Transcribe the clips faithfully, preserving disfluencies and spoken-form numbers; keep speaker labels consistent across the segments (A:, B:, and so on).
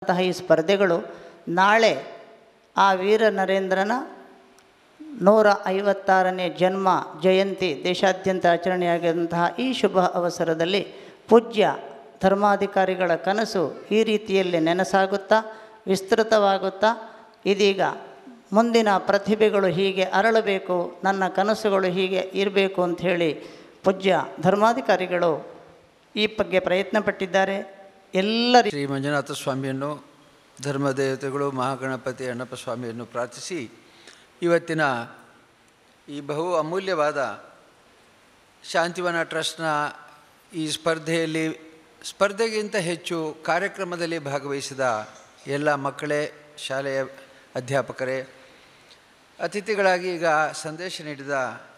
A: ಈ ಸ್ಪರ್ಧೆಗಳು ನಾಳೆ ಆ ವೀರ ನರೇಂದ್ರನ ನೂರ ಐವತ್ತಾರನೇ ಜನ್ಮ ಜಯಂತಿ ದೇಶಾದ್ಯಂತ ಆಚರಣೆಯಾಗಿರುವಂತಹ ಈ ಶುಭ ಅವಸರದಲ್ಲಿ ಪೂಜ್ಯ ಧರ್ಮಾಧಿಕಾರಿಗಳ ಕನಸು ಈ ರೀತಿಯಲ್ಲಿ ನೆನಸಾಗುತ್ತಾ ವಿಸ್ತೃತವಾಗುತ್ತಾ ಇದೀಗ ಮುಂದಿನ ಪ್ರತಿಭೆಗಳು ಹೀಗೆ ಅರಳಬೇಕು, ನನ್ನ ಕನಸುಗಳು ಹೀಗೆ ಇರಬೇಕು ಅಂಥೇಳಿ ಪೂಜ್ಯ ಧರ್ಮಾಧಿಕಾರಿಗಳು ಈ ಬಗ್ಗೆ ಪ್ರಯತ್ನ ಪಟ್ಟಿದ್ದಾರೆ. ಎಲ್ಲರೂ
B: ಶ್ರೀ ಮಂಜುನಾಥ ಸ್ವಾಮಿಯನ್ನು, ಧರ್ಮದೇವತೆಗಳು, ಮಹಾಗಣಪತಿ ಅಣ್ಣಪ್ಪ ಸ್ವಾಮಿಯನ್ನು ಪ್ರಾರ್ಥಿಸಿ ಇವತ್ತಿನ ಈ ಬಹು ಅಮೂಲ್ಯವಾದ ಶಾಂತಿವನ ಟ್ರಸ್ಟ್ನ ಈ ಸ್ಪರ್ಧೆಯಲ್ಲಿ ಸ್ಪರ್ಧೆಗಿಂತ ಹೆಚ್ಚು ಕಾರ್ಯಕ್ರಮದಲ್ಲಿ ಭಾಗವಹಿಸಿದ ಎಲ್ಲ ಮಕ್ಕಳೇ, ಶಾಲೆಯ ಅಧ್ಯಾಪಕರೇ, ಅತಿಥಿಗಳಾಗಿ ಈಗ ಸಂದೇಶ ನೀಡಿದ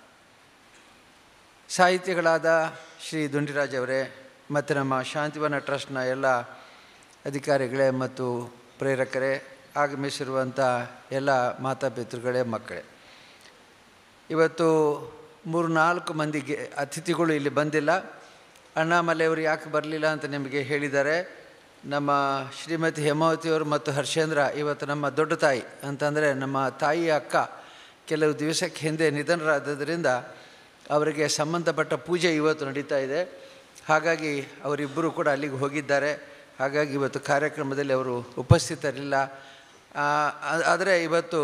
B: ಸಾಹಿತಿಗಳಾದ ಶ್ರೀ ದುಂಡಿರಾಜ್ ಅವರೇ ಮತ್ತು ನಮ್ಮ ಶಾಂತಿವನ ಟ್ರಸ್ಟ್ನ ಎಲ್ಲ ಅಧಿಕಾರಿಗಳೇ ಮತ್ತು ಪ್ರೇರಕರೇ, ಆಗಮಿಸಿರುವಂಥ ಎಲ್ಲ ಮಾತಾಪಿತೃಗಳೇ, ಮಕ್ಕಳೇ, ಇವತ್ತು ಮೂರು ನಾಲ್ಕು ಮಂದಿಗೆ ಅತಿಥಿಗಳು ಇಲ್ಲಿ ಬಂದಿಲ್ಲ. ಅಣ್ಣಾಮಲೆಯವರು ಯಾಕೆ ಬರಲಿಲ್ಲ ಅಂತ ನಿಮಗೆ ಹೇಳಿದ್ದಾರೆ. ನಮ್ಮ ಶ್ರೀಮತಿ ಹೇಮಾವತಿಯವರು ಮತ್ತು ಹರ್ಷೇಂದ್ರ ಇವತ್ತು ನಮ್ಮ ದೊಡ್ಡ ತಾಯಿ ಅಂತಂದರೆ ನಮ್ಮ ತಾಯಿಯ ಅಕ್ಕ ಕೆಲವು ದಿವಸಕ್ಕೆ ಹಿಂದೆ ನಿಧನರಾದ್ದರಿಂದ ಅವರಿಗೆ ಸಂಬಂಧಪಟ್ಟ ಪೂಜೆ ಇವತ್ತು ನಡೀತಾ ಇದೆ. ಹಾಗಾಗಿ ಅವರಿಬ್ಬರು ಕೂಡ ಅಲ್ಲಿಗೆ ಹೋಗಿದ್ದಾರೆ. ಹಾಗಾಗಿ ಇವತ್ತು ಕಾರ್ಯಕ್ರಮದಲ್ಲಿ ಅವರು ಉಪಸ್ಥಿತರಿಲ್ಲ. ಆದರೆ ಇವತ್ತು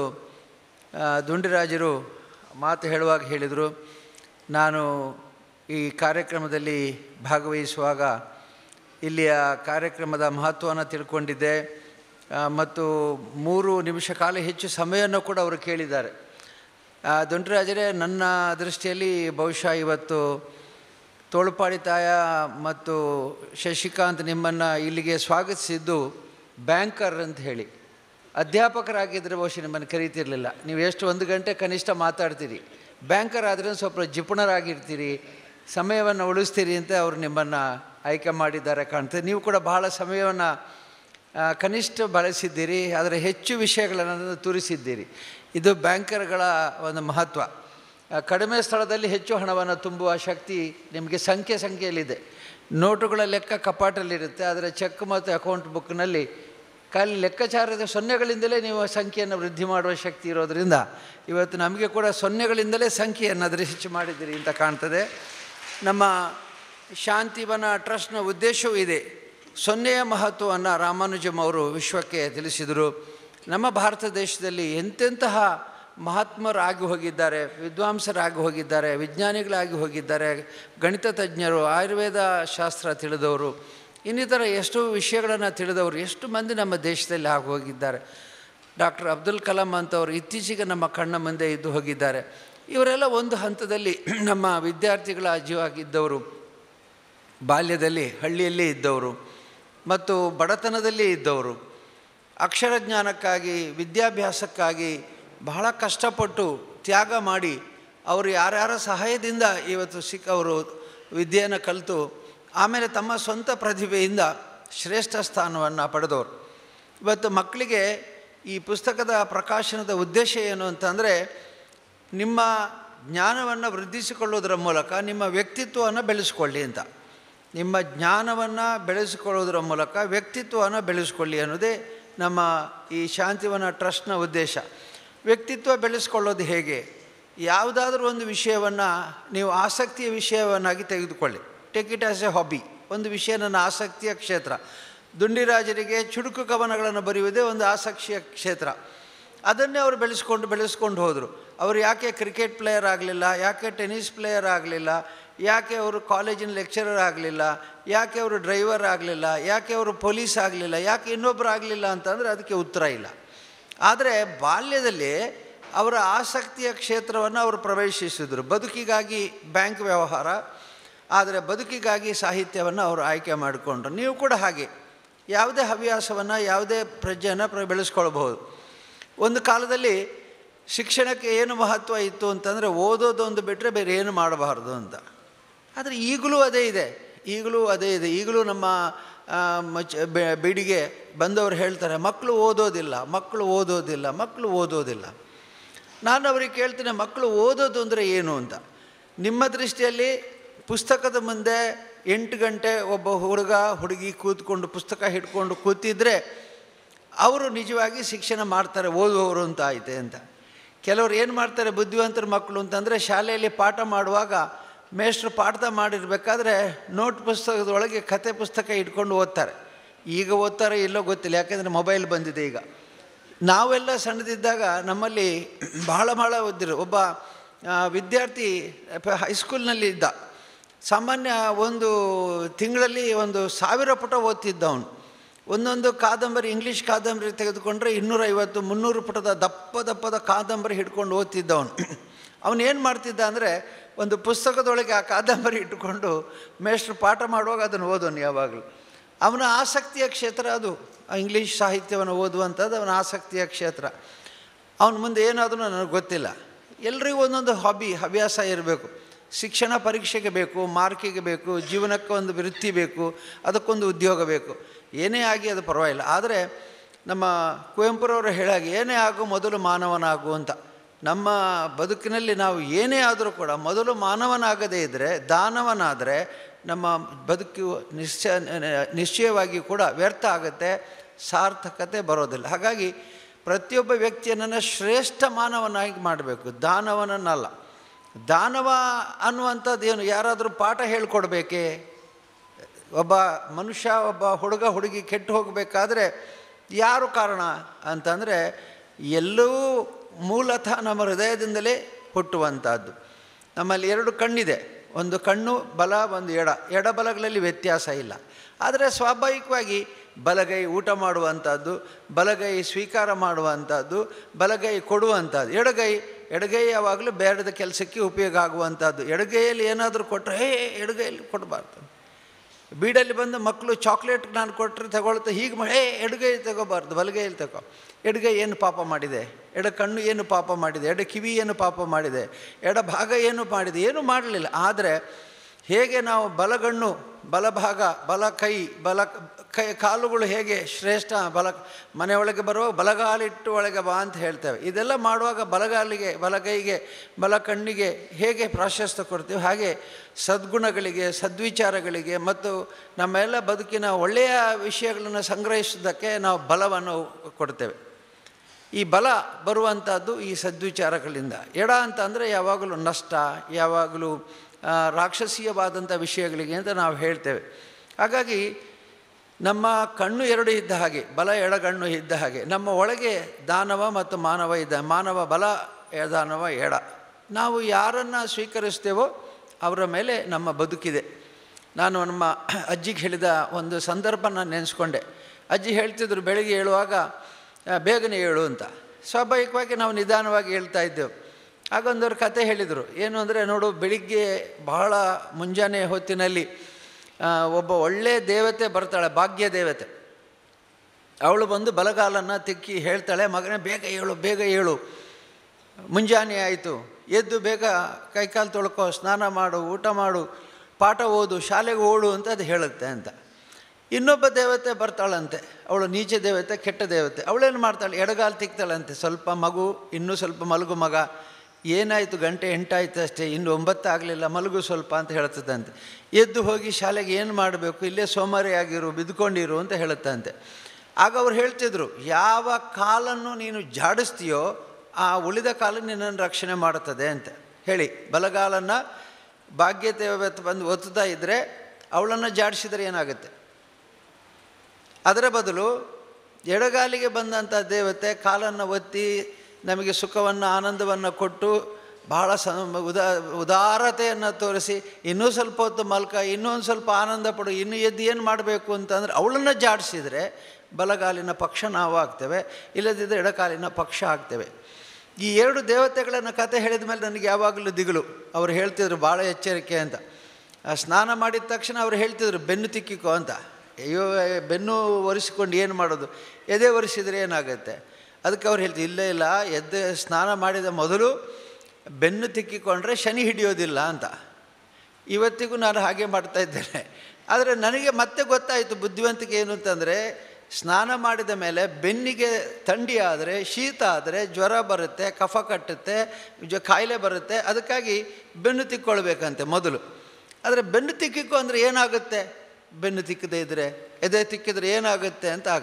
B: ದುಂಡಿರಾಜರು ಮಾತು ಹೇಳುವಾಗ ಹೇಳಿದರು, ನಾನು ಈ ಕಾರ್ಯಕ್ರಮದಲ್ಲಿ ಭಾಗವಹಿಸುವಾಗ ಇಲ್ಲಿಯ ಕಾರ್ಯಕ್ರಮದ ಮಹತ್ವವನ್ನು ತಿಳ್ಕೊಂಡಿದ್ದೆ ಮತ್ತು ಮೂರು ನಿಮಿಷ ಕಾಲ ಹೆಚ್ಚು ಸಮಯವನ್ನು ಕೂಡ ಅವರು ಕೇಳಿದ್ದಾರೆ. ದುಂಡಿರಾಜರೇ, ನನ್ನ ದೃಷ್ಟಿಯಲ್ಲಿ ಬಹುಶಃ ಇವತ್ತು ತೋಳುಪಾಡಿ ತಾಯ ಮತ್ತು ಶಶಿಕಾಂತ್ ನಿಮ್ಮನ್ನು ಇಲ್ಲಿಗೆ ಸ್ವಾಗತಿಸಿದ್ದು ಬ್ಯಾಂಕರ್ ಅಂತ ಹೇಳಿ. ಅಧ್ಯಾಪಕರಾಗಿದ್ದರೆ ಬಹುಶಃ ನಿಮ್ಮನ್ನು ಕರೀತಿರಲಿಲ್ಲ. ನೀವು ಎಷ್ಟು ಒಂದು ಗಂಟೆ ಕನಿಷ್ಠ ಮಾತಾಡ್ತೀರಿ. ಬ್ಯಾಂಕರ್ ಆದರೆ ಸ್ವಲ್ಪ ಜಿಪುಣರಾಗಿರ್ತೀರಿ, ಸಮಯವನ್ನು ಉಳಿಸ್ತೀರಿ ಅಂತ ಅವರು ನಿಮ್ಮನ್ನು ಆಯ್ಕೆ ಮಾಡಿದ್ದಾರೆ ಕಾಣ್ತದೆ. ನೀವು ಕೂಡ ಬಹಳ ಸಮಯವನ್ನು ಕನಿಷ್ಠ ಬಳಸಿದ್ದೀರಿ, ಆದರೆ ಹೆಚ್ಚು ವಿಷಯಗಳನ್ನು ತೋರಿಸಿದ್ದೀರಿ. ಇದು ಬ್ಯಾಂಕರ್ಗಳ ಒಂದು ಮಹತ್ವ. ಕಡಿಮೆ ಸ್ಥಳದಲ್ಲಿ ಹೆಚ್ಚು ಹಣವನ್ನು ತುಂಬುವ ಶಕ್ತಿ ನಿಮಗೆ ಸಂಖ್ಯೆ ಸಂಖ್ಯೆಯಲ್ಲಿದೆ. ನೋಟುಗಳ ಲೆಕ್ಕ ಕಪಾಟಲ್ಲಿರುತ್ತೆ, ಆದರೆ ಚೆಕ್ ಮತ್ತು ಅಕೌಂಟ್ ಬುಕ್ನಲ್ಲಿ ಖಾಲಿ ಲೆಕ್ಕಾಚಾರದ ಸೊನ್ನೆಗಳಿಂದಲೇ ನೀವು ಸಂಖ್ಯೆಯನ್ನು ವೃದ್ಧಿ ಮಾಡುವ ಶಕ್ತಿ ಇರೋದರಿಂದ ಇವತ್ತು ನಮಗೆ ಕೂಡ ಸೊನ್ನೆಗಳಿಂದಲೇ ಸಂಖ್ಯೆಯನ್ನು ಅದರ ಹೆಚ್ಚು ಮಾಡಿದ್ದೀರಿ ಅಂತ ಕಾಣ್ತದೆ. ನಮ್ಮ ಶಾಂತಿವನ ಟ್ರಸ್ಟ್ನ ಉದ್ದೇಶವೂ ಇದೆ. ಸೊನ್ನೆಯ ಮಹತ್ವವನ್ನು ರಾಮಾನುಜಂ ಅವರು ವಿಶ್ವಕ್ಕೆ ತಿಳಿಸಿದರು. ನಮ್ಮ ಭಾರತ ದೇಶದಲ್ಲಿ ಎಂತೆಂತಹ ಮಹಾತ್ಮರಾಗಿ ಹೋಗಿದ್ದಾರೆ, ವಿದ್ವಾಂಸರಾಗಿ ಹೋಗಿದ್ದಾರೆ, ವಿಜ್ಞಾನಿಗಳಾಗಿ ಹೋಗಿದ್ದಾರೆ, ಗಣಿತ ತಜ್ಞರು, ಆಯುರ್ವೇದ ಶಾಸ್ತ್ರ ತಿಳಿದವರು, ಇನ್ನಿತರ ಎಷ್ಟು ವಿಷಯಗಳನ್ನು ತಿಳಿದವರು ಎಷ್ಟು ಮಂದಿ ನಮ್ಮ ದೇಶದಲ್ಲಿ ಆಗಿ ಹೋಗಿದ್ದಾರೆ. ಡಾಕ್ಟರ್ ಅಬ್ದುಲ್ ಕಲಾಂ ಅಂತವರು ಇತ್ತೀಚೆಗೆ ನಮ್ಮ ಕಣ್ಣ ಮುಂದೆ ಇದ್ದು ಹೋಗಿದ್ದಾರೆ. ಇವರೆಲ್ಲ ಒಂದು ಹಂತದಲ್ಲಿ ನಮ್ಮ ವಿದ್ಯಾರ್ಥಿಗಳ ಜೀವಾಗಿದ್ದವರು, ಬಾಲ್ಯದಲ್ಲಿ ಹಳ್ಳಿಯಲ್ಲೇ ಇದ್ದವರು ಮತ್ತು ಬಡತನದಲ್ಲೇ ಇದ್ದವರು, ಅಕ್ಷರ ಜ್ಞಾನಕ್ಕಾಗಿ ವಿದ್ಯಾಭ್ಯಾಸಕ್ಕಾಗಿ ಬಹಳ ಕಷ್ಟಪಟ್ಟು ತ್ಯಾಗ ಮಾಡಿ ಅವರು ಯಾರ್ಯಾರ ಸಹಾಯದಿಂದ ಇವತ್ತು ಸಿಕ್ಕ ಅವರು ವಿದ್ಯೆಯನ್ನು ಕಲಿತು ಆಮೇಲೆ ತಮ್ಮ ಸ್ವಂತ ಪ್ರತಿಭೆಯಿಂದ ಶ್ರೇಷ್ಠ ಸ್ಥಾನವನ್ನು ಪಡೆದವರು. ಇವತ್ತು ಮಕ್ಕಳಿಗೆ ಈ ಪುಸ್ತಕದ ಪ್ರಕಾಶನದ ಉದ್ದೇಶ ಏನು ಅಂತಂದರೆ, ನಿಮ್ಮ ಜ್ಞಾನವನ್ನು ವೃದ್ಧಿಸಿಕೊಳ್ಳೋದರ ಮೂಲಕ ನಿಮ್ಮ ವ್ಯಕ್ತಿತ್ವವನ್ನು ಬೆಳೆಸ್ಕೊಳ್ಳಿ ಅಂತ. ನಿಮ್ಮ ಜ್ಞಾನವನ್ನು ಬೆಳೆಸಿಕೊಳ್ಳೋದರ ಮೂಲಕ ವ್ಯಕ್ತಿತ್ವವನ್ನು ಬೆಳೆಸ್ಕೊಳ್ಳಿ ಅನ್ನೋದೇ ನಮ್ಮ ಈ ಶಾಂತಿವನ ಟ್ರಸ್ಟ್ನ ಉದ್ದೇಶ. ವ್ಯಕ್ತಿತ್ವ ಬೆಳೆಸ್ಕೊಳ್ಳೋದು ಹೇಗೆ? ಯಾವುದಾದ್ರೂ ಒಂದು ವಿಷಯವನ್ನು ನೀವು ಆಸಕ್ತಿಯ ವಿಷಯವನ್ನಾಗಿ ತೆಗೆದುಕೊಳ್ಳಿ. Take it as a hobby. ಒಂದು ವಿಷಯ ನನ್ನ ಆಸಕ್ತಿಯ ಕ್ಷೇತ್ರ. ದುಂಡಿರಾಜರಿಗೆ ಚುಡುಕು ಕವನಗಳನ್ನು ಬರೆಯುವುದೇ ಒಂದು ಆಸಕ್ತಿಯ ಕ್ಷೇತ್ರ. ಅದನ್ನೇ ಅವರು ಬೆಳೆಸ್ಕೊಂಡು ಬೆಳೆಸ್ಕೊಂಡು ಹೋದರು. ಅವರು ಯಾಕೆ ಕ್ರಿಕೆಟ್ ಪ್ಲೇಯರ್ ಆಗಲಿಲ್ಲ, ಯಾಕೆ ಟೆನ್ನಿಸ್ ಪ್ಲೇಯರ್ ಆಗಲಿಲ್ಲ, ಯಾಕೆ ಅವರು ಕಾಲೇಜಿನ ಲೆಕ್ಚರರ್ ಆಗಲಿಲ್ಲ, ಯಾಕೆ ಅವರು ಡ್ರೈವರ್ ಆಗಲಿಲ್ಲ, ಯಾಕೆ ಅವರು ಪೊಲೀಸ್ ಆಗಲಿಲ್ಲ, ಯಾಕೆ ಇನ್ನೊಬ್ಬರು ಆಗಲಿಲ್ಲ ಅಂತಂದರೆ ಅದಕ್ಕೆ ಉತ್ತರ ಇಲ್ಲ. ಆದರೆ ಬಾಲ್ಯದಲ್ಲಿ ಅವರ ಆಸಕ್ತಿಯ ಕ್ಷೇತ್ರವನ್ನು ಅವರು ಪ್ರವೇಶಿಸಿದರು. ಬದುಕಿಗಾಗಿ ಬ್ಯಾಂಕ್ ವ್ಯವಹಾರ, ಆದರೆ ಬದುಕಿಗಾಗಿ ಸಾಹಿತ್ಯವನ್ನು ಅವರು ಆಯ್ಕೆ ಮಾಡಿಕೊಂಡ್ರು. ನೀವು ಕೂಡ ಹಾಗೆ ಯಾವುದೇ ಹವ್ಯಾಸವನ್ನು, ಯಾವುದೇ ಪ್ರಜ್ಞೆಯನ್ನು ಪ್ರ ಬೆಳೆಸ್ಕೊಳ್ಬಹುದು. ಒಂದು ಕಾಲದಲ್ಲಿ ಶಿಕ್ಷಣಕ್ಕೆ ಏನು ಮಹತ್ವ ಇತ್ತು ಅಂತಂದರೆ ಓದೋದೊಂದು ಬಿಟ್ಟರೆ ಬೇರೆ ಏನು ಮಾಡಬಾರ್ದು ಅಂತ. ಆದರೆ ಈಗಲೂ ಅದೇ ಇದೆ, ಈಗಲೂ ಅದೇ ಇದೆ. ಈಗಲೂ ನಮ್ಮ ಮಚ್ ಬೀಡಿಗೆ ಬಂದವರು ಹೇಳ್ತಾರೆ, ಮಕ್ಕಳು ಓದೋದಿಲ್ಲ, ಮಕ್ಕಳು ಓದೋದಿಲ್ಲ, ಮಕ್ಕಳು ಓದೋದಿಲ್ಲ. ನಾನು ಅವ್ರಿಗೆ ಕೇಳ್ತೀನಿ, ಮಕ್ಕಳು ಓದೋದು ಅಂದರೆ ಏನು ಅಂತ. ನಿಮ್ಮ ದೃಷ್ಟಿಯಲ್ಲಿ ಪುಸ್ತಕದ ಮುಂದೆ ಎಂಟು ಗಂಟೆ ಒಬ್ಬ ಹುಡುಗ ಹುಡುಗಿ ಕೂತ್ಕೊಂಡು ಪುಸ್ತಕ ಹಿಡ್ಕೊಂಡು ಕೂತಿದ್ರೆ ಅವರು ನಿಜವಾಗಿ ಶಿಕ್ಷಣ ಮಾಡ್ತಾರೆ, ಓದುವವರು ಅಂತ ಆಯ್ತೆ ಅಂತ. ಕೆಲವರು ಏನು ಮಾಡ್ತಾರೆ ಬುದ್ಧಿವಂತರ ಮಕ್ಕಳು ಅಂತಂದರೆ, ಶಾಲೆಯಲ್ಲಿ ಪಾಠ ಮಾಡುವಾಗ ಮೇಷ್ಟ್ರು ಪಾಠ ಮಾಡಿರಬೇಕಾದ್ರೆ ನೋಟ್ ಪುಸ್ತಕದೊಳಗೆ ಕತೆ ಪುಸ್ತಕ ಇಟ್ಕೊಂಡು ಓದ್ತಾರೆ. ಈಗ ಓದ್ತಾರೆ ಇಲ್ಲೋ ಗೊತ್ತಿಲ್ಲ, ಯಾಕೆಂದರೆ ಮೊಬೈಲ್ ಬಂದಿದೆ ಈಗ. ನಾವೆಲ್ಲ ಸಣ್ಣದಿದ್ದಾಗ ನಮ್ಮಲ್ಲಿ ಬಹಳ ಬಹಳ ಓದಿರು. ಒಬ್ಬ ವಿದ್ಯಾರ್ಥಿ ಹೈಸ್ಕೂಲ್ನಲ್ಲಿ ಇದ್ದ, ಸಾಮಾನ್ಯ ಒಂದು ತಿಂಗಳಲ್ಲಿ ಒಂದು ಸಾವಿರ ಪುಟ ಓದ್ತಿದ್ದ ಅವನು. ಒಂದೊಂದು ಕಾದಂಬರಿ, ಇಂಗ್ಲೀಷ್ ಕಾದಂಬರಿ ತೆಗೆದುಕೊಂಡ್ರೆ ಇನ್ನೂರೈವತ್ತು ಮುನ್ನೂರು ಪುಟದ ದಪ್ಪ ದಪ್ಪದ ಕಾದಂಬರಿ ಹಿಡ್ಕೊಂಡು ಓದ್ತಿದ್ದ ಅವನು. ಅವನೇನು ಮಾಡ್ತಿದ್ದ ಅಂದರೆ, ಒಂದು ಪುಸ್ತಕದೊಳಗೆ ಆ ಕಾದಂಬರಿ ಇಟ್ಟುಕೊಂಡು ಮೇಷ್ಟ್ರು ಪಾಠ ಮಾಡುವಾಗ ಅದನ್ನು ಓದೋನು ಯಾವಾಗಲೂ. ಅವನ ಆಸಕ್ತಿಯ ಕ್ಷೇತ್ರ ಅದು, ಇಂಗ್ಲೀಷ್ ಸಾಹಿತ್ಯವನ್ನು ಓದುವಂಥದ್ದು ಅವನ ಆಸಕ್ತಿಯ ಕ್ಷೇತ್ರ. ಅವನ ಮುಂದೆ ಏನಾದರೂ ನನಗೆ ಗೊತ್ತಿಲ್ಲ. ಎಲ್ರಿಗೂ ಒಂದೊಂದು ಹಾಬಿ, ಹವ್ಯಾಸ ಇರಬೇಕು. ಶಿಕ್ಷಣ ಪರೀಕ್ಷೆಗೆ ಬೇಕು, ಮಾರ್ಕಿಗೆ ಬೇಕು, ಜೀವನಕ್ಕೆ ಒಂದು ವೃತ್ತಿ ಬೇಕು, ಅದಕ್ಕೊಂದು ಉದ್ಯೋಗ ಬೇಕು. ಏನೇ ಆಗಿ ಅದು ಪರವಾಗಿಲ್ಲ. ಆದರೆ ನಮ್ಮ ಕುವೆಂಪುರವರು ಹೇಳಾಗಿ, ಏನೇ ಆಗು ಮೊದಲು ಮಾನವನಾಗು ಅಂತ. ನಮ್ಮ ಬದುಕಿನಲ್ಲಿ ನಾವು ಏನೇ ಆದರೂ ಕೂಡ ಮೊದಲು ಮಾನವನಾಗದೇ ಇದ್ದರೆ, ದಾನವನಾದರೆ ನಮ್ಮ ಬದುಕು ನಿಶ್ಚಯ ನಿಶ್ಚಯವಾಗಿ ಕೂಡ ವ್ಯರ್ಥ ಆಗುತ್ತೆ, ಸಾರ್ಥಕತೆ ಬರೋದಿಲ್ಲ. ಹಾಗಾಗಿ ಪ್ರತಿಯೊಬ್ಬ ವ್ಯಕ್ತಿಯನ್ನು ಶ್ರೇಷ್ಠ ಮಾನವನಾಗಿ ಮಾಡಬೇಕು, ದಾನವನನ್ನಲ್ಲ. ದಾನವ ಅನ್ನುವಂಥದ್ದು ಏನು, ಯಾರಾದರೂ ಪಾಠ ಹೇಳ್ಕೊಡ್ಬೇಕೇ? ಒಬ್ಬ ಮನುಷ್ಯ, ಒಬ್ಬ ಹುಡುಗ ಹುಡುಗಿ ಕೆಟ್ಟು ಹೋಗಬೇಕಾದ್ರೆ ಯಾರು ಕಾರಣ ಅಂತಂದರೆ, ಎಲ್ಲವೂ ಮೂಲತಃ ನಮ್ಮ ಹೃದಯದಿಂದಲೇ ಹುಟ್ಟುವಂಥದ್ದು. ನಮ್ಮಲ್ಲಿ ಎರಡು ಕಣ್ಣಿದೆ, ಒಂದು ಕಣ್ಣು ಬಲ, ಒಂದು ಎಡ. ಎಡಬಲಗಳಲ್ಲಿ ವ್ಯತ್ಯಾಸ ಇಲ್ಲ. ಆದರೆ ಸ್ವಾಭಾವಿಕವಾಗಿ ಬಲಗೈ ಊಟ ಮಾಡುವಂಥದ್ದು, ಬಲಗೈ ಸ್ವೀಕಾರ ಮಾಡುವಂಥದ್ದು, ಬಲಗೈ ಕೊಡುವಂಥದ್ದು. ಎಡಗೈ ಎಡಗೈ ಯಾವಾಗಲೂ ಬೇಡದ ಕೆಲಸಕ್ಕೆ ಉಪಯೋಗ ಆಗುವಂಥದ್ದು. ಎಡಗೈಯಲ್ಲಿ ಏನಾದರೂ ಕೊಟ್ಟರೆ ಹೇ ಎಡಗೈಯಲ್ಲಿ ಕೊಡಬಾರ್ದು. ಬೀಡಲ್ಲಿ ಬಂದು ಮಕ್ಕಳು ಚಾಕ್ಲೇಟ್ ನಾನು ಕೊಟ್ಟರೆ ತಗೊಳ್ತಾ ಹೀಗೆ ಮಾಡಿ, ಹೇ ಎಡಗೈ ತಗೋಬಾರ್ದು, ಬಲಗೈಯಲ್ಲಿ ತಗೋ. ಎಡಗೈ ಏನು ಪಾಪ ಮಾಡಿದೆ? ಎಡ ಕಣ್ಣು ಏನು ಪಾಪ ಮಾಡಿದೆ? ಎಡ ಕಿವಿ ಏನು ಪಾಪ ಮಾಡಿದೆ? ಎಡ ಭಾಗ ಏನು ಮಾಡಿದೆ? ಏನೂ ಮಾಡಲಿಲ್ಲ. ಆದರೆ ಹೇಗೆ ನಾವು ಬಲಗಣ್ಣು, ಬಲಭಾಗ, ಬಲ ಕೈ, ಬಲ ಕೈ ಕಾಲುಗಳು ಹೇಗೆ ಶ್ರೇಷ್ಠ, ಬಲ ಮನೆಯೊಳಗೆ ಬರುವಾಗ ಬಲಗಾಲಿಟ್ಟು ಒಳಗೆ ಬಾ ಅಂತ ಹೇಳ್ತೇವೆ. ಇದೆಲ್ಲ ಮಾಡುವಾಗ ಬಲಗಾಲಿಗೆ, ಬಲಗೈಗೆ, ಬಲ ಕಣ್ಣಿಗೆ ಹೇಗೆ ಪ್ರಾಶಸ್ತ್ಯ ಕೊಡ್ತೀವಿ, ಹಾಗೆ ಸದ್ಗುಣಗಳಿಗೆ, ಸದ್ವಿಚಾರಗಳಿಗೆ ಮತ್ತು ನಮ್ಮೆಲ್ಲ ಬದುಕಿನ ಒಳ್ಳೆಯ ವಿಷಯಗಳನ್ನು ಸಂಗ್ರಹಿಸೋದಕ್ಕೆ ನಾವು ಬಲವನ್ನು ಕೊಡ್ತೇವೆ. ಈ ಬಲ ಬರುವಂಥದ್ದು ಈ ಸದ್ವಿಚಾರಗಳಿಂದ. ಎಡ ಅಂತ ಅಂದರೆ ಯಾವಾಗಲೂ ನಷ್ಟ, ಯಾವಾಗಲೂ ರಾಕ್ಷಸೀಯವಾದಂಥ ವಿಷಯಗಳಿಗೆ ಅಂತ ನಾವು ಹೇಳ್ತೇವೆ. ಹಾಗಾಗಿ ನಮ್ಮ ಕಣ್ಣು ಎರಡು ಇದ್ದ ಹಾಗೆ, ಬಲ ಎಡಗಣ್ಣು ಇದ್ದ ಹಾಗೆ, ನಮ್ಮ ಒಳಗೆ ದಾನವ ಮತ್ತು ಮಾನವ ಇದ್ದ. ಮಾನವ ಬಲ, ದಾನವ ಎಡ. ನಾವು ಯಾರನ್ನು ಸ್ವೀಕರಿಸ್ತೇವೋ ಅವರ ಮೇಲೆ ನಮ್ಮ ಬದುಕಿದೆ. ನಾನು ನಮ್ಮ ಅಜ್ಜಿಗೆ ಹೇಳಿದ ಒಂದು ಸಂದರ್ಭ ನಾನು ನೆನೆಸ್ಕೊಂಡೆ. ಅಜ್ಜಿ ಹೇಳ್ತಿದ್ರು, ಬೆಳಗ್ಗೆ ಏಳುವಾಗ ಬೇಗನೆ ಏಳು ಅಂತ. ಸ್ವಾಭಾವಿಕವಾಗಿ ನಾವು ನಿಧಾನವಾಗಿ ಹೇಳ್ತಾ ಇದ್ದೆವು. ಆಗ ಒಂದವ್ರು ಕತೆ ಹೇಳಿದರು. ಏನು ಅಂದರೆ, ನೋಡು, ಬೆಳಿಗ್ಗೆ ಬಹಳ ಮುಂಜಾನೆ ಹೊತ್ತಿನಲ್ಲಿ ಒಬ್ಬ ಒಳ್ಳೆಯ ದೇವತೆ ಬರ್ತಾಳೆ, ಭಾಗ್ಯ ದೇವತೆ. ಅವಳು ಬಂದು ಬಲಗಾಲನ್ನು ತಿಕ್ಕಿ ಹೇಳ್ತಾಳೆ, ಮಗನೇ ಬೇಗ ಏಳು, ಬೇಗ ಏಳು, ಮುಂಜಾನೆ ಆಯಿತು, ಎದ್ದು ಬೇಗ ಕೈಕಾಲು ತೊಳ್ಕೊ, ಸ್ನಾನ ಮಾಡು, ಊಟ ಮಾಡು, ಪಾಠ ಓದು, ಶಾಲೆಗೆ ಓಡು ಅಂತ ಅದು ಹೇಳುತ್ತೆ ಅಂತ. ಇನ್ನೊಬ್ಬ ದೇವತೆ ಬರ್ತಾಳಂತೆ, ಅವಳು ನೀಚ ದೇವತೆ, ಕೆಟ್ಟ ದೇವತೆ. ಅವಳೇನು ಮಾಡ್ತಾಳೆ, ಎಡಗಾಲು ತಿಕ್ತಾಳಂತೆ. ಸ್ವಲ್ಪ ಮಗು, ಇನ್ನೂ ಸ್ವಲ್ಪ ಮಲಗು ಮಗ, ಏನಾಯಿತು, ಗಂಟೆ ಎಂಟಾಯಿತು ಅಷ್ಟೇ, ಇನ್ನು ಒಂಬತ್ತು ಆಗಲಿಲ್ಲ, ಮಲಗು ಸ್ವಲ್ಪ ಅಂತ ಹೇಳ್ತದಂತೆ. ಎದ್ದು ಹೋಗಿ ಶಾಲೆಗೆ ಏನು ಮಾಡಬೇಕು, ಇಲ್ಲೇ ಸೋಮಾರಿಯಾಗಿರು, ಬಿದ್ದುಕೊಂಡಿರು ಅಂತ ಹೇಳುತ್ತಂತೆ. ಆಗ ಅವ್ರು ಹೇಳ್ತಿದ್ರು, ಯಾವ ಕಾಲನ್ನು ನೀನು ಜಾಡಿಸ್ತೀಯೋ ಆ ಉಳಿದ ಕಾಲ ನಿನ್ನನ್ನು ರಕ್ಷಣೆ ಮಾಡುತ್ತದೆ ಅಂತ ಹೇಳಿ. ಬಲಗಾಲನ್ನು ಭಾಗ್ಯ ದೇವತೆ ಬಂದು ಒತ್ತುತ್ತಾ ಇದ್ದರೆ ಅವಳನ್ನು ಜಾಡಿಸಿದರೆ ಏನಾಗುತ್ತೆ? ಅದರ ಬದಲು ಎಡಗಾಲಿಗೆ ಬಂದಂಥ ದೇವತೆ ಕಾಲನ್ನು ಒತ್ತಿ ನಮಗೆ ಸುಖವನ್ನು, ಆನಂದವನ್ನು ಕೊಟ್ಟು ಬಹಳ ಸ ಉದಾ ಉದಾರತೆಯನ್ನು ತೋರಿಸಿ, ಇನ್ನೂ ಸ್ವಲ್ಪ ಹೊತ್ತು ಮಲ್ಕ, ಇನ್ನೊಂದು ಸ್ವಲ್ಪ ಆನಂದ ಪಡು, ಇನ್ನೂ ಎದ್ದು ಏನು ಮಾಡಬೇಕು ಅಂತಂದರೆ ಅವಳನ್ನು ಜಾಡಿಸಿದರೆ ಬಲಗಾಲಿನ ಪಕ್ಷ ನಾವು ಆಗ್ತೇವೆ, ಇಲ್ಲದಿದ್ದರೆ ಎಡಕಾಲಿನ ಪಕ್ಷ ಆಗ್ತೇವೆ. ಈ ಎರಡು ದೇವತೆಗಳನ್ನು ಕತೆ ಹೇಳಿದ ಮೇಲೆ ನನಗೆ ಯಾವಾಗಲೂ ದಿಗುಲು. ಅವ್ರು ಹೇಳ್ತಿದ್ರು ಭಾಳ ಎಚ್ಚರಿಕೆ ಅಂತ. ಸ್ನಾನ ಮಾಡಿದ ತಕ್ಷಣ ಅವ್ರು ಹೇಳ್ತಿದ್ರು, ಬೆನ್ನು ತಿಕ್ಕಿಕೋ ಅಂತ. ಅಯ್ಯೋ, ಬೆನ್ನು ಒರೆಸಿಕೊಂಡು ಏನು ಮಾಡೋದು, ಎದೆ ಒರೆಸಿದರೆ ಏನಾಗುತ್ತೆ? ಅದಕ್ಕೆ ಅವ್ರು ಹೇಳ್ತೀವಿ, ಇಲ್ಲ ಇಲ್ಲ, ಎದ್ದು ಸ್ನಾನ ಮಾಡಿದ ಮೊದಲು ಬೆನ್ನು ತಿಕ್ಕಿಕೊಂಡ್ರೆ ಶನಿ ಹಿಡಿಯೋದಿಲ್ಲ ಅಂತ. ಇವತ್ತಿಗೂ ನಾನು ಹಾಗೆ ಮಾಡ್ತಾ ಇದ್ದೇನೆ. ಆದರೆ ನನಗೆ ಮತ್ತೆ ಗೊತ್ತಾಯಿತು ಬುದ್ಧಿವಂತಿಕೆ ಏನು ಅಂತಂದರೆ, ಸ್ನಾನ ಮಾಡಿದ ಮೇಲೆ ಬೆನ್ನಿಗೆ ಥಂಡಿ ಆದರೆ, ಶೀತ ಆದರೆ ಜ್ವರ ಬರುತ್ತೆ, ಕಫ ಕಟ್ಟುತ್ತೆ, ಜ ಕಾಯಿಲೆ ಬರುತ್ತೆ. ಅದಕ್ಕಾಗಿ ಬೆನ್ನು ತಿಕ್ಕೊಳ್ಬೇಕಂತೆ ಮೊದಲು. ಆದರೆ ಬೆನ್ನು ತಿಕ್ಕಿಕೋ ಅಂದರೆ ಏನಾಗುತ್ತೆ? ಬೆನ್ನು ತಿಕ್ಕದೇ ಇದ್ದರೆ, ಎದೆ ತಿಕ್ಕಿದ್ರೆ ಏನಾಗುತ್ತೆ ಅಂತ ಆಗುತ್ತೆ.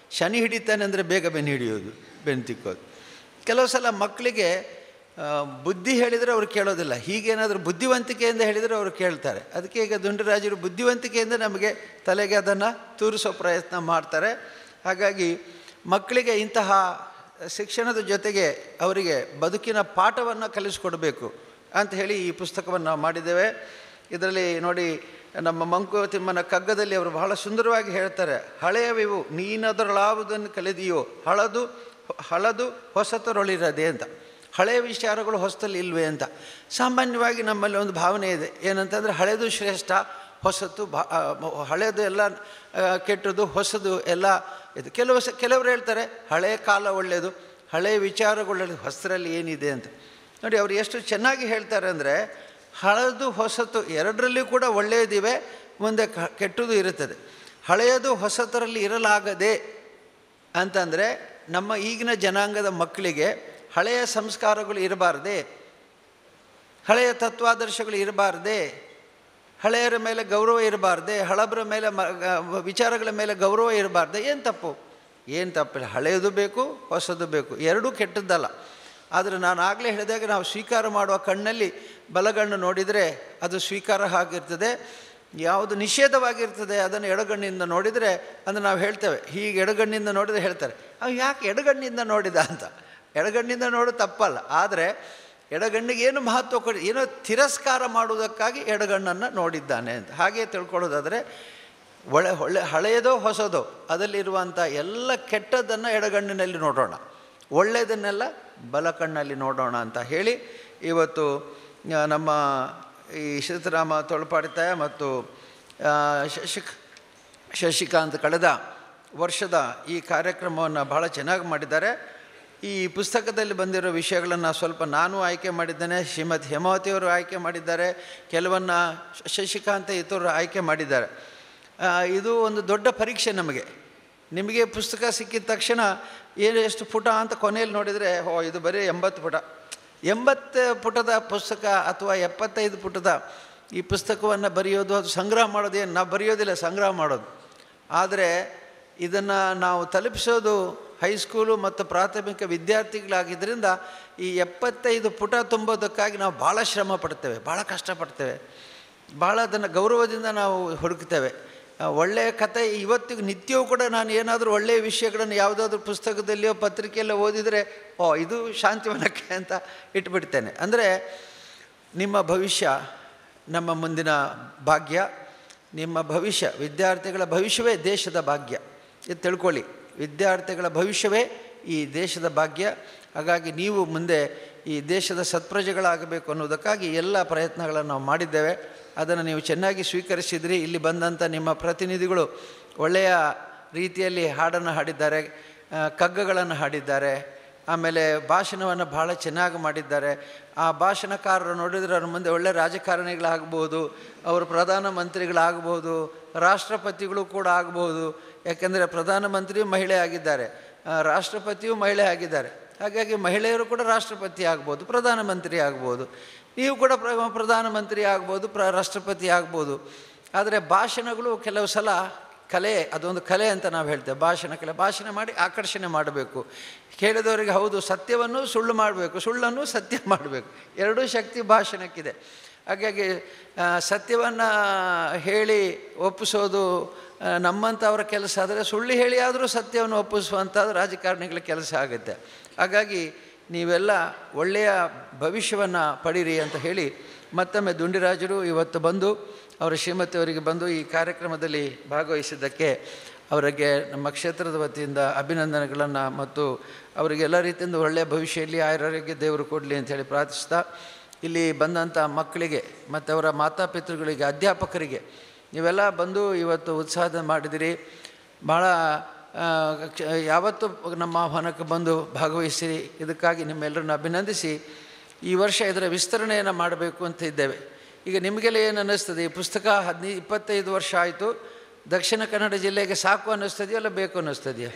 B: ಶನಿ ಹಿಡಿತಾನೆ ಅಂದರೆ ಬೇಗ ಬೆನ್ನು ಹಿಡಿಯೋದು, ಬೆನ್ನು ತಿಕ್ಕೋದು. ಕೆಲವು ಸಲ ಮಕ್ಕಳಿಗೆ ಬುದ್ಧಿ ಹೇಳಿದರೆ ಅವ್ರು ಕೇಳೋದಿಲ್ಲ, ಹೀಗೇನಾದರೂ ಬುದ್ಧಿವಂತಿಕೆಯಿಂದ ಹೇಳಿದರೆ ಅವರು ಕೇಳ್ತಾರೆ. ಅದಕ್ಕೆ ಈಗ ದುಂಡಿರಾಜರು ಬುದ್ಧಿವಂತಿಕೆಯಿಂದ ನಮಗೆ ತಲೆಗೆ ಅದನ್ನು ತೂರಿಸೋ ಪ್ರಯತ್ನ ಮಾಡ್ತಾರೆ. ಹಾಗಾಗಿ ಮಕ್ಕಳಿಗೆ ಇಂತಹ ಶಿಕ್ಷಣದ ಜೊತೆಗೆ ಅವರಿಗೆ ಬದುಕಿನ ಪಾಠವನ್ನು ಕಲಿಸ್ಕೊಡ್ಬೇಕು ಅಂತ ಹೇಳಿ ಈ ಪುಸ್ತಕವನ್ನು ನಾವು ಮಾಡಿದ್ದೇವೆ. ಇದರಲ್ಲಿ ನೋಡಿ, ನಮ್ಮ ಮಂಕುತಿಮ್ಮನ ಕಗ್ಗದಲ್ಲಿ ಅವರು ಬಹಳ ಸುಂದರವಾಗಿ ಹೇಳ್ತಾರೆ, ಹಳೆಯವಿವು ನೀನದರಳಾವುದನ್ನು ಕಲಿದೆಯೋ ಹಳದು ಹಳದು ಹೊಸತರೊಳಿರದೆ ಅಂತ. ಹಳೆಯ ವಿಚಾರಗಳು ಹೊಸತಲ್ಲಿ ಇಲ್ವೇ ಅಂತ. ಸಾಮಾನ್ಯವಾಗಿ ನಮ್ಮಲ್ಲಿ ಒಂದು ಭಾವನೆ ಇದೆ, ಏನಂತಂದರೆ ಹಳೆಯದು ಶ್ರೇಷ್ಠ, ಹೊಸತು ಬಾ ಹಳೆಯದು ಎಲ್ಲ ಕೆಟ್ಟದ್ದು, ಹೊಸದು ಎಲ್ಲ ಇದು. ಕೆಲವು ಸ ಕೆಲವರು ಹೇಳ್ತಾರೆ ಹಳೆಯ ಕಾಲ ಒಳ್ಳೆಯದು, ಹಳೆಯ ವಿಚಾರಗಳು ಹೊಸರಲ್ಲಿ ಏನಿದೆ ಅಂತ. ನೋಡಿ ಅವರು ಎಷ್ಟು ಚೆನ್ನಾಗಿ ಹೇಳ್ತಾರೆ ಅಂದರೆ, ಹಳೆಯದು ಹೊಸತು ಎರಡರಲ್ಲಿ ಕೂಡ ಒಳ್ಳೆಯದಿವೆ, ಮುಂದೆ ಕೆಟ್ಟದ್ದು ಇರುತ್ತದೆ. ಹಳೆಯದು ಹೊಸತರಲ್ಲಿ ಇರಲಾಗದೆ ಅಂತಂದರೆ ನಮ್ಮ ಈಗಿನ ಜನಾಂಗದ ಮಕ್ಕಳಿಗೆ ಹಳೆಯ ಸಂಸ್ಕಾರಗಳು ಇರಬಾರ್ದೆ, ಹಳೆಯ ತತ್ವಾದರ್ಶಗಳು ಇರಬಾರ್ದೆ, ಹಳೆಯರ ಮೇಲೆ ಗೌರವ ಇರಬಾರ್ದೆ, ಹಳಬರ ಮೇಲೆ ಮ ವಿಚಾರಗಳ ಮೇಲೆ ಗೌರವ ಇರಬಾರ್ದೆ. ಏನು ತಪ್ಪು? ಏನು ತಪ್ಪಿಲ್ಲ. ಹಳೆಯದು ಬೇಕು, ಹೊಸದು ಬೇಕು, ಎರಡೂ ಕೆಟ್ಟದ್ದಲ್ಲ. ಆದರೆ ನಾನು ಆಗಲೇ ಹೇಳಿದಾಗ, ನಾವು ಸ್ವೀಕಾರ ಮಾಡುವ ಕಣ್ಣಲ್ಲಿ ಬಲಗಣ್ಣು ನೋಡಿದರೆ ಅದು ಸ್ವೀಕಾರ ಆಗಿರ್ತದೆ, ಯಾವುದು ನಿಷೇಧವಾಗಿರ್ತದೆ ಅದನ್ನು ಎಡಗಣ್ಣಿಂದ ನೋಡಿದರೆ ಅಂದರೆ ನಾವು ಹೇಳ್ತೇವೆ, ಹೀಗೆ ಎಡಗಣ್ಣಿಂದ ನೋಡಿದರೆ ಹೇಳ್ತಾರೆ, ಅವು ಯಾಕೆ ಎಡಗಣ್ಣಿಂದ ನೋಡಿದ ಅಂತ. ಎಡಗಣ್ಣಿಂದ ನೋಡೋದು ತಪ್ಪಲ್ಲ, ಆದರೆ ಎಡಗಣ್ಣಿಗೆ ಏನು ಮಹತ್ವ ಕೊಡಿ, ಏನೋ ತಿರಸ್ಕಾರ ಮಾಡುವುದಕ್ಕಾಗಿ ಎಡಗಣ್ಣನ್ನು ನೋಡಿದ್ದಾನೆ ಅಂತ ಹಾಗೆ ತಿಳ್ಕೊಳ್ಳೋದಾದರೆ, ಒಳ್ಳೆ ಒಳ್ಳೆ ಹಳೆಯದೋ ಹೊಸದೋ ಅದರಲ್ಲಿರುವಂಥ ಎಲ್ಲ ಕೆಟ್ಟದ್ದನ್ನು ಎಡಗಣ್ಣಿನಲ್ಲಿ ನೋಡೋಣ, ಒಳ್ಳೆಯದನ್ನೆಲ್ಲ ಬಲಕಣ್ಣಲ್ಲಿ ನೋಡೋಣ ಅಂತ ಹೇಳಿ ಇವತ್ತು ನಮ್ಮ ಈ ಶ್ರೀರಾಮ ತೊಳಪಾಡಿತಾಯ ಮತ್ತು ಶಶಿಕ್ ಶಶಿಕಾಂತ್ ಕಳೆದ ವರ್ಷದ ಈ ಕಾರ್ಯಕ್ರಮವನ್ನು ಬಹಳ ಚೆನ್ನಾಗಿ ಮಾಡಿದ್ದಾರೆ. ಈ ಪುಸ್ತಕದಲ್ಲಿ ಬಂದಿರೋ ವಿಷಯಗಳನ್ನು ಸ್ವಲ್ಪ ನಾನು ಆಯ್ಕೆ ಮಾಡಿದ್ದೇನೆ, ಶ್ರೀಮತಿ ಹೇಮಾವತಿಯವರು ಆಯ್ಕೆ ಮಾಡಿದ್ದಾರೆ, ಕೆಲವನ್ನು ಶಶಿಕಾಂತ ಇತರರು ಆಯ್ಕೆ ಮಾಡಿದ್ದಾರೆ. ಇದು ಒಂದು ದೊಡ್ಡ ಪರೀಕ್ಷೆ ನಮಗೆ. ನಿಮಗೆ ಪುಸ್ತಕ ಸಿಕ್ಕಿದ ತಕ್ಷಣ ಏನು ಎಷ್ಟು ಪುಟ ಅಂತ ಕೊನೆಯಲ್ಲಿ ನೋಡಿದರೆ, ಓ ಇದು ಬರೀ ಎಂಬತ್ತು ಪುಟ, ಎಂಬತ್ತು ಪುಟದ ಪುಸ್ತಕ ಅಥವಾ ಎಪ್ಪತ್ತೈದು ಪುಟದ ಈ ಪುಸ್ತಕವನ್ನು ಬರೆಯೋದು, ಅದು ಸಂಗ್ರಹ ಮಾಡೋದು, ಏನು ನಾವು ಬರೆಯೋದಿಲ್ಲ, ಸಂಗ್ರಹ ಮಾಡೋದು. ಆದರೆ ಇದನ್ನು ನಾವು ತಲುಪಿಸೋದು ಹೈಸ್ಕೂಲು ಮತ್ತು ಪ್ರಾಥಮಿಕ ವಿದ್ಯಾರ್ಥಿಗಳಾಗಿದ್ದರಿಂದ ಈ ಎಪ್ಪತ್ತೈದು ಪುಟ ತುಂಬೋದಕ್ಕಾಗಿ ನಾವು ಭಾಳ ಶ್ರಮ ಪಡ್ತೇವೆ, ಭಾಳ ಕಷ್ಟಪಡ್ತೇವೆ, ಭಾಳ ಅದನ್ನು ಗೌರವದಿಂದ ನಾವು ಹುಡುಕ್ತೇವೆ. ಒಳ್ಳೆಯ ಕಥೆ ಇವತ್ತಿಗೂ ನಿತ್ಯವೂ ಕೂಡ ನಾನು ಏನಾದರೂ ಒಳ್ಳೆಯ ವಿಷಯಗಳನ್ನು ಯಾವುದಾದ್ರೂ ಪುಸ್ತಕದಲ್ಲಿಯೋ ಪತ್ರಿಕೆಯಲ್ಲೋ ಓದಿದರೆ, ಓ ಇದು ಶಾಂತಿವನಕ್ಕೆ ಅಂತ ಇಟ್ಬಿಡ್ತೇನೆ. ಅಂದರೆ ನಿಮ್ಮ ಭವಿಷ್ಯ ನಮ್ಮ ಮುಂದಿನ ಭಾಗ್ಯ, ನಿಮ್ಮ ಭವಿಷ್ಯ ವಿದ್ಯಾರ್ಥಿಗಳ ಭವಿಷ್ಯವೇ ದೇಶದ ಭಾಗ್ಯ, ಇದು ತಿಳ್ಕೊಳ್ಳಿ. ವಿದ್ಯಾರ್ಥಿಗಳ ಭವಿಷ್ಯವೇ ಈ ದೇಶದ ಭಾಗ್ಯ. ಹಾಗಾಗಿ ನೀವು ಮುಂದೆ ಈ ದೇಶದ ಸತ್ಪ್ರಜೆಗಳಾಗಬೇಕು ಅನ್ನೋದಕ್ಕಾಗಿ ಎಲ್ಲ ಪ್ರಯತ್ನಗಳನ್ನು ನಾವು ಮಾಡಿದ್ದೇವೆ. ಅದನ್ನು ನೀವು ಚೆನ್ನಾಗಿ ಸ್ವೀಕರಿಸಿದ್ರಿ. ಇಲ್ಲಿ ಬಂದಂಥ ನಿಮ್ಮ ಪ್ರತಿನಿಧಿಗಳು ಒಳ್ಳೆಯ ರೀತಿಯಲ್ಲಿ ಹಾಡನ್ನು ಹಾಡಿದ್ದಾರೆ, ಕಗ್ಗಗಳನ್ನು ಹಾಡಿದ್ದಾರೆ, ಆಮೇಲೆ ಭಾಷಣವನ್ನು ಭಾಳ ಚೆನ್ನಾಗಿ ಮಾಡಿದ್ದಾರೆ. ಆ ಭಾಷಣಕಾರರು ನೋಡಿದರೆ ಅವ್ರ ಮುಂದೆ ಒಳ್ಳೆಯ ರಾಜಕಾರಣಿಗಳಾಗ್ಬೋದು, ಅವರು ಪ್ರಧಾನಮಂತ್ರಿಗಳಾಗ್ಬೋದು, ರಾಷ್ಟ್ರಪತಿಗಳು ಕೂಡ ಆಗ್ಬೋದು. ಯಾಕೆಂದರೆ ಪ್ರಧಾನಮಂತ್ರಿಯೂ ಮಹಿಳೆ ಆಗಿದ್ದಾರೆ, ರಾಷ್ಟ್ರಪತಿಯೂ ಮಹಿಳೆ ಆಗಿದ್ದಾರೆ. ಹಾಗಾಗಿ ಮಹಿಳೆಯರು ಕೂಡ ರಾಷ್ಟ್ರಪತಿ ಆಗ್ಬೋದು, ಪ್ರಧಾನಮಂತ್ರಿ ಆಗ್ಬೋದು, ನೀವು ಕೂಡ ಪ್ರ ಪ್ರಧಾನಮಂತ್ರಿ ಆಗ್ಬೋದು, ಪ್ರ ರಾಷ್ಟ್ರಪತಿ ಆಗ್ಬೋದು. ಆದರೆ ಭಾಷಣಗಳು ಕೆಲವು ಸಲ ಕಲೆ, ಅದೊಂದು ಕಲೆ ಅಂತ ನಾವು ಹೇಳ್ತೇವೆ. ಭಾಷಣ ಕಲೆ, ಭಾಷಣ ಮಾಡಿ ಆಕರ್ಷಣೆ ಮಾಡಬೇಕು. ಕೇಳಿದವರಿಗೆ ಹೌದು ಸತ್ಯವನ್ನು ಸುಳ್ಳು ಮಾಡಬೇಕು, ಸುಳ್ಳನ್ನು ಸತ್ಯ ಮಾಡಬೇಕು, ಎರಡೂ ಶಕ್ತಿ ಭಾಷಣಕ್ಕಿದೆ. ಹಾಗಾಗಿ ಸತ್ಯವನ್ನು ಹೇಳಿ ಒಪ್ಪಿಸೋದು ನಮ್ಮಂಥವರ ಕೆಲಸ ಆದರೆ, ಸುಳ್ಳು ಹೇಳಿ ಆದರೂ ಸತ್ಯವನ್ನು ಒಪ್ಪಿಸುವಂಥದ್ದು ರಾಜಕಾರಣಿಗಳ ಕೆಲಸ ಆಗುತ್ತೆ. ಹಾಗಾಗಿ ನೀವೆಲ್ಲ ಒಳ್ಳೆಯ ಭವಿಷ್ಯವನ್ನು ಪಡೀರಿ ಅಂತ ಹೇಳಿ ಮತ್ತೊಮ್ಮೆ ದುಂಡಿರಾಜರು ಇವತ್ತು ಬಂದು ಅವರ ಶ್ರೀಮತಿಯವರಿಗೆ ಬಂದು ಈ ಕಾರ್ಯಕ್ರಮದಲ್ಲಿ ಭಾಗವಹಿಸಿದ್ದಕ್ಕೆ ಅವರಿಗೆ ನಮ್ಮ ಕ್ಷೇತ್ರದ ವತಿಯಿಂದ ಅಭಿನಂದನೆಗಳನ್ನು ಮತ್ತು ಅವರಿಗೆ ಎಲ್ಲ ರೀತಿಯಿಂದ ಒಳ್ಳೆಯ ಭವಿಷ್ಯದಲ್ಲಿ ಆಯುರಾರೋಗ್ಯ ದೇವರು ಕೊಡಲಿ ಅಂಥೇಳಿ ಪ್ರಾರ್ಥಿಸ್ತಾ, ಇಲ್ಲಿ ಬಂದಂಥ ಮಕ್ಕಳಿಗೆ ಮತ್ತು ಅವರ ಮಾತಾಪಿತೃಗಳಿಗೆ, ಅಧ್ಯಾಪಕರಿಗೆ ನೀವೆಲ್ಲ ಬಂದು ಇವತ್ತು ಉತ್ಸಾಹ ಮಾಡಿದಿರಿ. ಭಾಳ ಯಾವತ್ತೂ ನಮ್ಮ ಆಹ್ವಾನಕ್ಕೆ ಬಂದು ಭಾಗವಹಿಸಿರಿ. ಇದಕ್ಕಾಗಿ ನಿಮ್ಮೆಲ್ಲರನ್ನು ಅಭಿನಂದಿಸಿ ಈ ವರ್ಷ ಇದರ ವಿಸ್ತರಣೆಯನ್ನು ಮಾಡಬೇಕು ಅಂತ ಇದ್ದೇವೆ. ಈಗ ನಿಮಗೆಲ್ಲ ಏನು ಅನ್ನಿಸ್ತದೆ? ಈ ಪುಸ್ತಕ ಹದಿನೈದು ಇಪ್ಪತ್ತೈದು ವರ್ಷ ಆಯಿತು, ದಕ್ಷಿಣ ಕನ್ನಡ ಜಿಲ್ಲೆಗೆ ಸಾಕು ಅನ್ನಿಸ್ತದೆಯೋ ಅಲ್ಲ ಬೇಕು ಅನ್ನಿಸ್ತದೆಯೋ?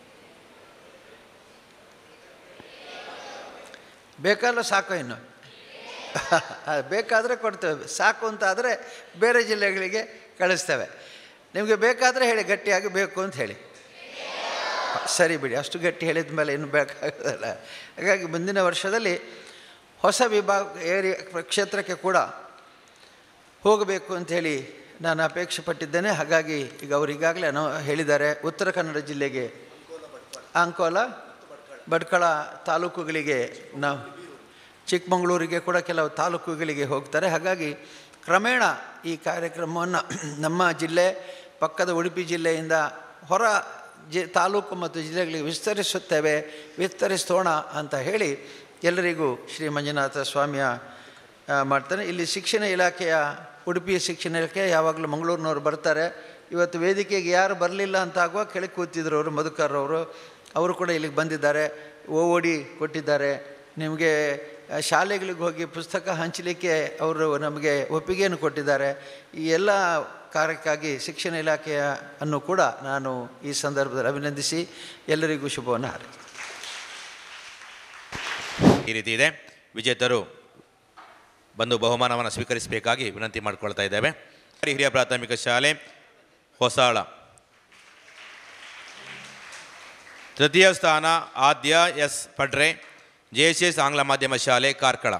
B: ಬೇಕಲ್ಲ ಸಾಕು? ಇನ್ನು ಬೇಕಾದರೆ ಕೊಡ್ತೇವೆ, ಸಾಕು ಅಂತ ಆದರೆ ಬೇರೆ ಜಿಲ್ಲೆಗಳಿಗೆ ಕಳಿಸ್ತೇವೆ. ನಿಮಗೆ ಬೇಕಾದರೆ ಹೇಳಿ, ಗಟ್ಟಿಯಾಗಿ ಬೇಕು ಅಂತ ಹೇಳಿ. ಸರಿ ಬಿಡಿ, ಅಷ್ಟು ಗಟ್ಟಿ ಹೇಳಿದ ಮೇಲೆ ಇನ್ನೂ ಬೇಕಾಗೋದಲ್ಲ. ಹಾಗಾಗಿ ಮುಂದಿನ ವರ್ಷದಲ್ಲಿ ಹೊಸ ವಿಭಾಗ ಏರಿಯಾ ಕ್ಷೇತ್ರಕ್ಕೆ ಕೂಡ ಹೋಗಬೇಕು ಅಂಥೇಳಿ ನಾನು ಅಪೇಕ್ಷೆ ಪಟ್ಟಿದ್ದೇನೆ. ಹಾಗಾಗಿ ಈಗ ಅವರು ಈಗಾಗಲೇ ನಾವು ಹೇಳಿದ್ದಾರೆ, ಉತ್ತರ ಕನ್ನಡ ಜಿಲ್ಲೆಗೆ ಅಂಕೋಲ, ಭಟ್ಕಳ ತಾಲೂಕುಗಳಿಗೆ, ನಾವು ಚಿಕ್ಕಮಗಳೂರಿಗೆ ಕೂಡ ಕೆಲವು ತಾಲೂಕುಗಳಿಗೆ ಹೋಗ್ತಾರೆ. ಹಾಗಾಗಿ ಕ್ರಮೇಣ ಈ ಕಾರ್ಯಕ್ರಮವನ್ನು ನಮ್ಮ ಜಿಲ್ಲೆ ಪಕ್ಕದ ಉಡುಪಿ ಜಿಲ್ಲೆಯಿಂದ ಹೊರ ಜಿ ತಾಲೂಕು ಮತ್ತು ಜಿಲ್ಲೆಗಳಿಗೆ ವಿಸ್ತರಿಸುತ್ತೇವೆ, ವಿಸ್ತರಿಸೋಣ ಅಂತ ಹೇಳಿ ಎಲ್ಲರಿಗೂ ಶ್ರೀ ಮಂಜುನಾಥ ಸ್ವಾಮಿಯ ಮಾಡ್ತಾನೆ. ಇಲ್ಲಿ ಶಿಕ್ಷಣ ಇಲಾಖೆಯ, ಉಡುಪಿ ಶಿಕ್ಷಣ ಇಲಾಖೆ ಯಾವಾಗಲೂ ಮಂಗಳೂರಿನವ್ರು ಬರ್ತಾರೆ. ಇವತ್ತು ವೇದಿಕೆಗೆ ಯಾರು ಬರಲಿಲ್ಲ ಅಂತ ಆಗುವ ಕೆಳಗೆ ಕೂತಿದ್ರು ಅವರು, ಮಧುಕರ್ ಅವರು, ಅವರು ಕೂಡ ಇಲ್ಲಿಗೆ ಬಂದಿದ್ದಾರೆ, ಓ ಓ ಡಿ ಕೊಟ್ಟಿದ್ದಾರೆ. ನಿಮಗೆ ಶಾಲೆಗಳಿಗೆ ಹೋಗಿ ಪುಸ್ತಕ ಹಂಚಲಿಕ್ಕೆ ಅವರು ನಮಗೆ ಒಪ್ಪಿಗೆಯನ್ನು ಕೊಟ್ಟಿದ್ದಾರೆ. ಈ ಎಲ್ಲ ಕಾರ್ಯಕ್ಕಾಗಿ ಶಿಕ್ಷಣ ಇಲಾಖೆಯ ಅನ್ನು ಕೂಡ ನಾನು ಈ ಸಂದರ್ಭದಲ್ಲಿ ಅಭಿನಂದಿಸಿ ಎಲ್ಲರಿಗೂ ಶುಭವನ್ನು ಹಾರೈಸ್ತೇನೆ.
C: ಈ ರೀತಿ ಇದೆ. ವಿಜೇತರು ಬಂದು ಬಹುಮಾನವನ್ನು ಸ್ವೀಕರಿಸಬೇಕಾಗಿ ವಿನಂತಿ ಮಾಡಿಕೊಳ್ತಾ ಇದ್ದೇವೆ. ಹಿರಿಯ ಪ್ರಾಥಮಿಕ ಶಾಲೆ ಹೊಸಾಳ, ತೃತೀಯ ಸ್ಥಾನ Adya S Padre, J S S ಆಂಗ್ಲ ಮಾಧ್ಯಮ ಶಾಲೆ ಕಾರ್ಕಳ.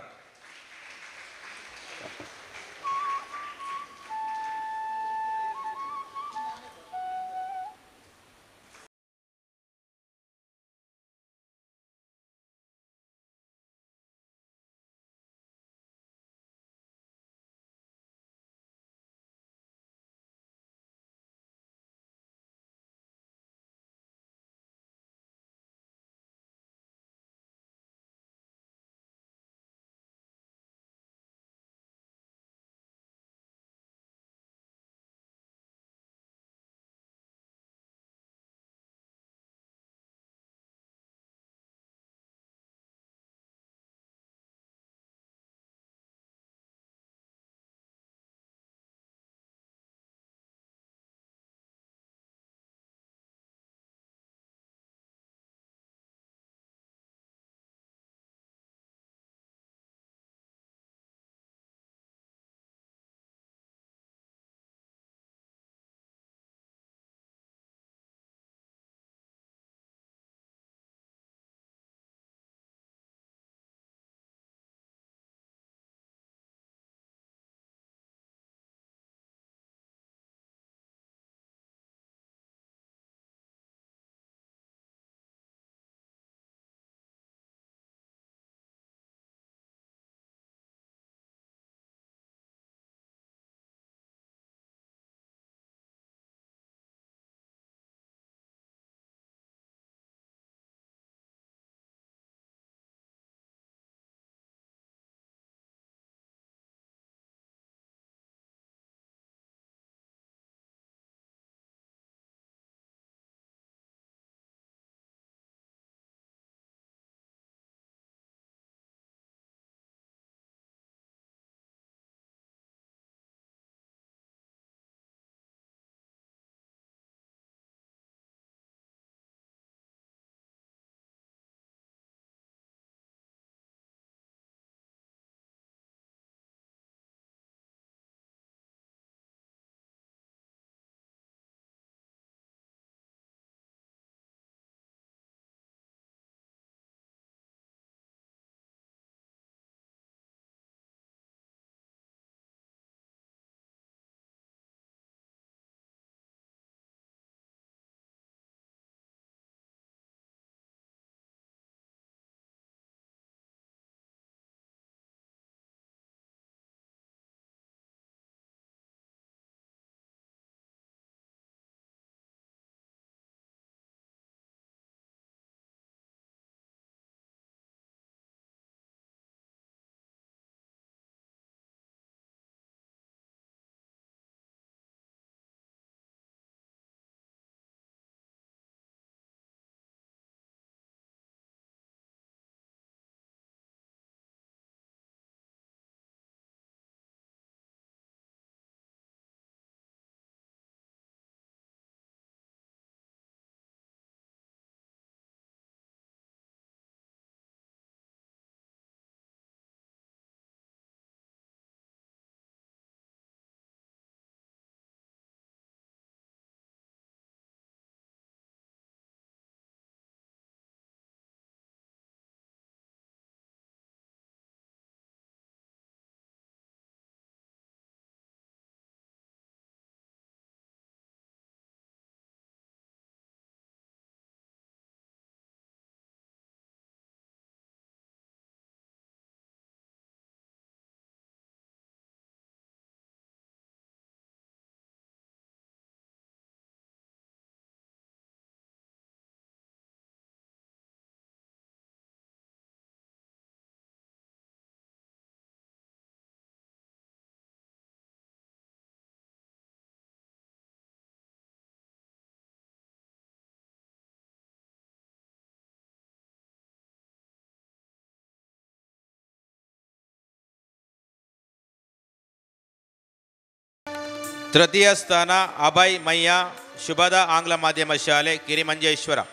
C: ತೃತೀಯ ಸ್ಥಾನ ಅಭಯ್ ಮಯ್ಯ ಶುಭದ ಆಂಗ್ಲ ಮಾಧ್ಯಮ ಶಾಲೆ ಕಿರಿಮಂಜೇಶ್ವರ.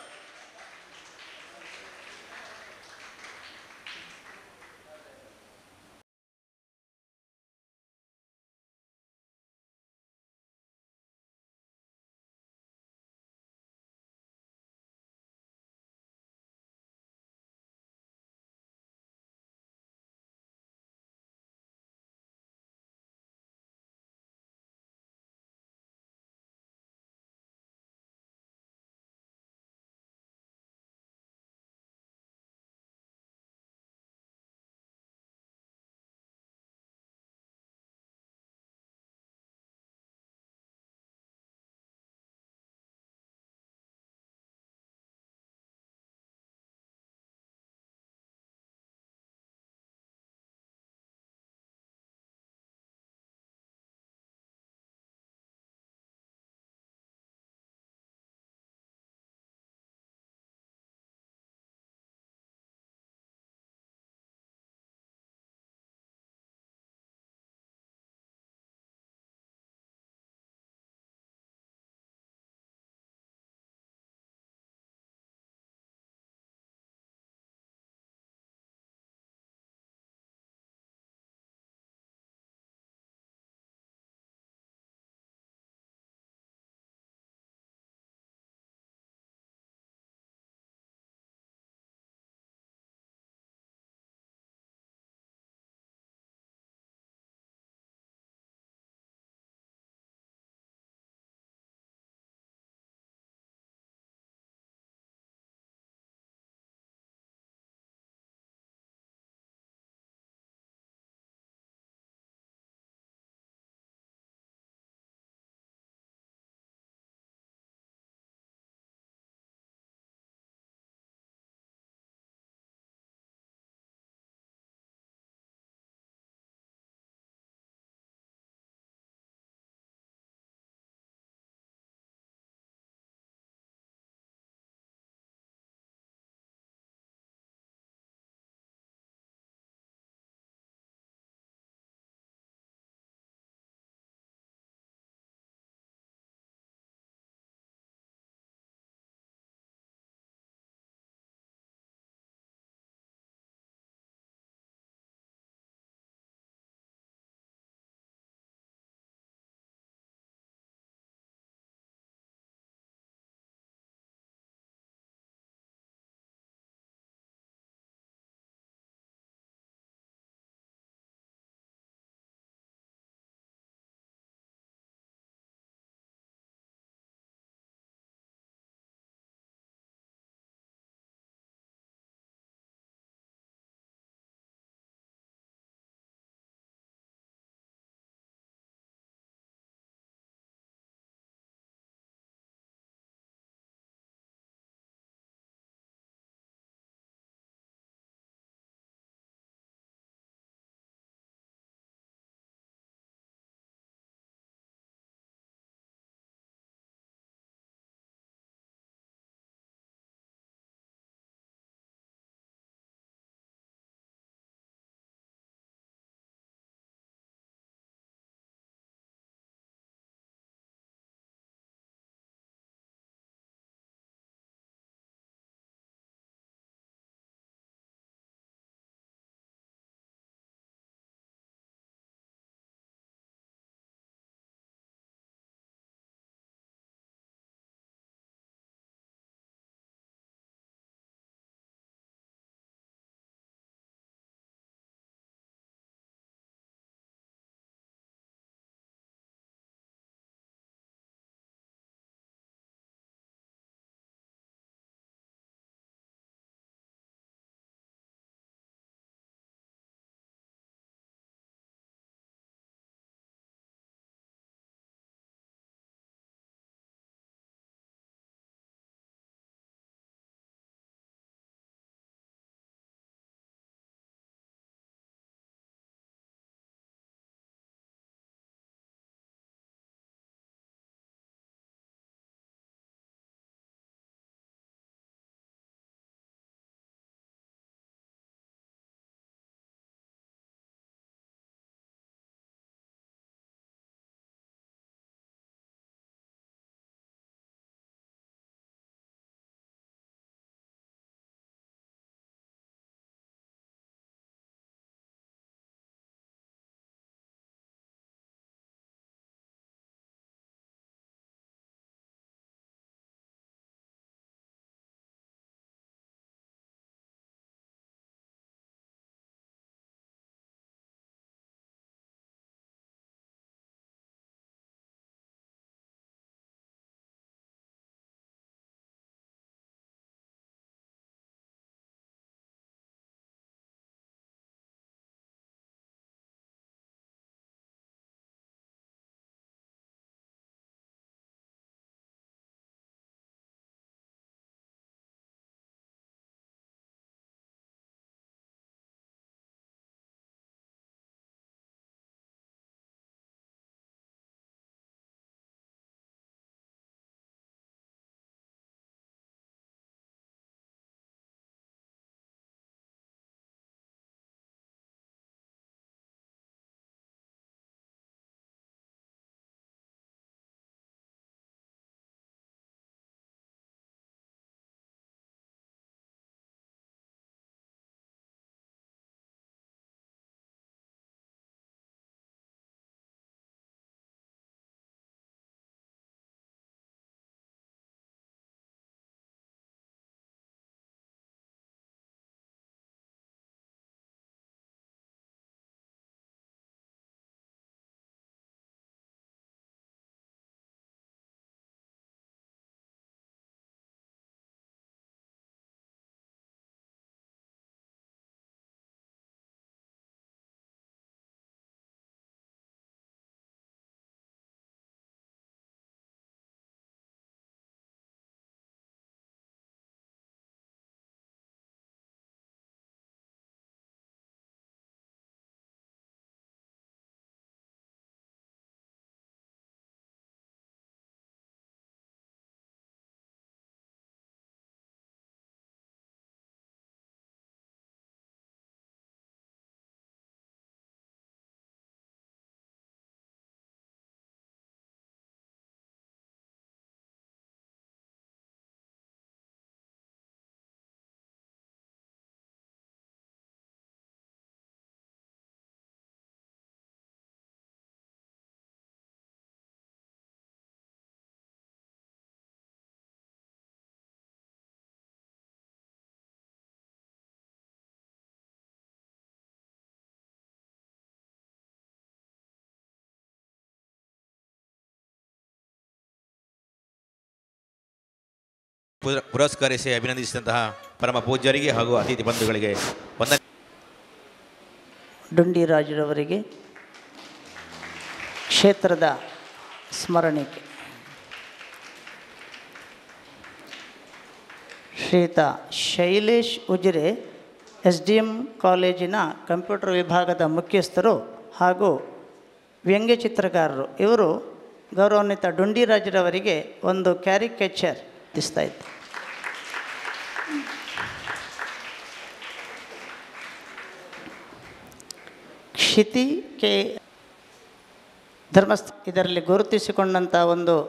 C: ಪುರ- ಪುರಸ್ಕರಿಸಿ ಅಭಿನಂದಿಸಿದಂತಹ ಪರಮ ಪೂಜ್ಯರಿಗೆ ಹಾಗೂ ಅತಿಥಿ ಬಂಧುಗಳಿಗೆ ವಂದನೆ.
A: ಡುಂಡಿರಾಜರವರಿಗೆ ಕ್ಷೇತ್ರದ ಸ್ಮರಣಿಕೆ. ಶ್ರೀಯುತ Shailesh Ujire S D M ಕಾಲೇಜಿನ ಕಂಪ್ಯೂಟರ್ ವಿಭಾಗದ ಮುಖ್ಯಸ್ಥರು ಹಾಗೂ ವ್ಯಂಗ್ಯ ಚಿತ್ರಕಾರರು. ಇವರು ಗೌರವಾನ್ವಿತ ಡುಂಡಿರಾಜರವರಿಗೆ ಒಂದು ಕ್ಯಾರಿಕೇಚರ್ ದಿಸ್ತಾ ಇತ್ತು. ಕ್ಷಿತಿ ಕೆ ಧರ್ಮಸ್ಥ ಇದರಲ್ಲಿ ಗುರುತಿಸಿಕೊಂಡಂಥ ಒಂದು